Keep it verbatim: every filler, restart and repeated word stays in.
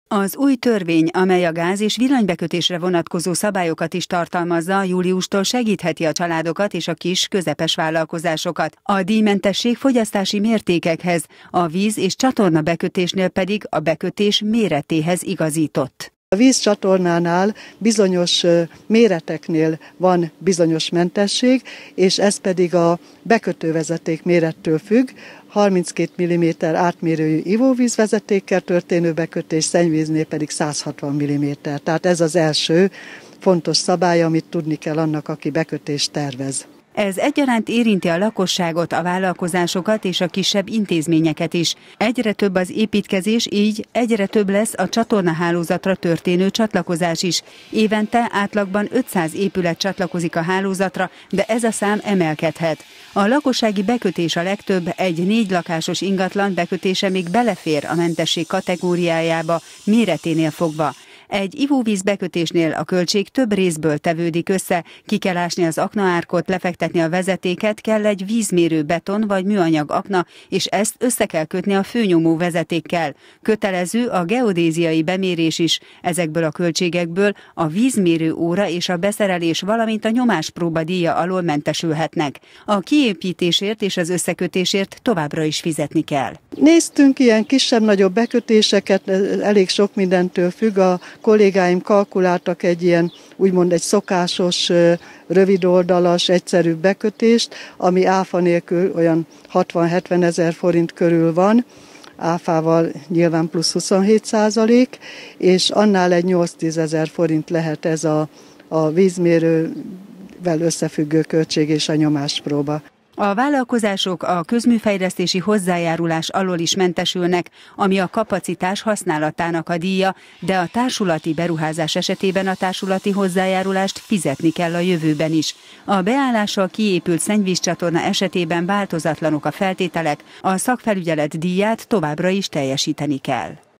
Az új törvény, amely a gáz- és villanybekötésre vonatkozó szabályokat is tartalmazza, júliustól segítheti a családokat és a kis, közepes vállalkozásokat. A díjmentesség fogyasztási mértékekhez, a víz- és csatorna bekötésnél pedig a bekötés méretéhez igazított. A vízcsatornánál bizonyos méreteknél van bizonyos mentesség, és ez pedig a bekötővezeték mérettől függ. harminckét milliméter átmérőjű ivóvízvezetékkel történő bekötés, szennyvíznél pedig száz hatvan milliméter. Tehát ez az első fontos szabály, amit tudni kell annak, aki bekötést tervez. Ez egyaránt érinti a lakosságot, a vállalkozásokat és a kisebb intézményeket is. Egyre több az építkezés, így egyre több lesz a csatornahálózatra történő csatlakozás is. Évente átlagban ötszáz épület csatlakozik a hálózatra, de ez a szám emelkedhet. A lakossági bekötés a legtöbb, egy négy lakásos ingatlan bekötése még belefér a mentesség kategóriájába, méreténél fogva. Egy ivóvíz bekötésnél a költség több részből tevődik össze, ki kell ásni az aknaárkot, lefektetni a vezetéket, kell egy vízmérő beton vagy műanyag akna, és ezt össze kell kötni a főnyomó vezetékkel. Kötelező a geodéziai bemérés is, ezekből a költségekből a vízmérő óra és a beszerelés, valamint a nyomáspróba díja alól mentesülhetnek. A kiépítésért és az összekötésért továbbra is fizetni kell. Néztünk ilyen kisebb-nagyobb bekötéseket, elég sok mindentől függ. A kollégáim kalkuláltak egy ilyen, úgymond egy szokásos, rövidoldalas, egyszerű bekötést, ami áfa nélkül olyan hatvan-hetven ezer forint körül van, áfával nyilván plusz huszonhét százalék, és annál egy nyolc-tízezer forint lehet ez a, a vízmérővel összefüggő költség és a nyomáspróba. A vállalkozások a közműfejlesztési hozzájárulás alól is mentesülnek, ami a kapacitás használatának a díja, de a társulati beruházás esetében a társulati hozzájárulást fizetni kell a jövőben is. A beállással kiépült szennyvízcsatorna esetében változatlanok a feltételek, a szakfelügyelet díját továbbra is teljesíteni kell.